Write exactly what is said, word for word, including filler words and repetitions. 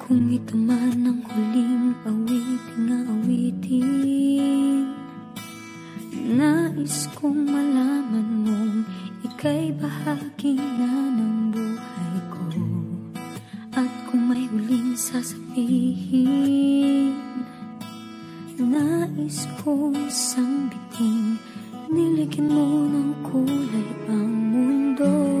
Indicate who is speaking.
Speaker 1: Kung ito man ang huling awiting na awitin, nais kong malaman mong ika'y bahagi na ng buhay ko. At kung may huling sasabihin, nais kong isang biting, niligyan mo ng kulay ang mundo.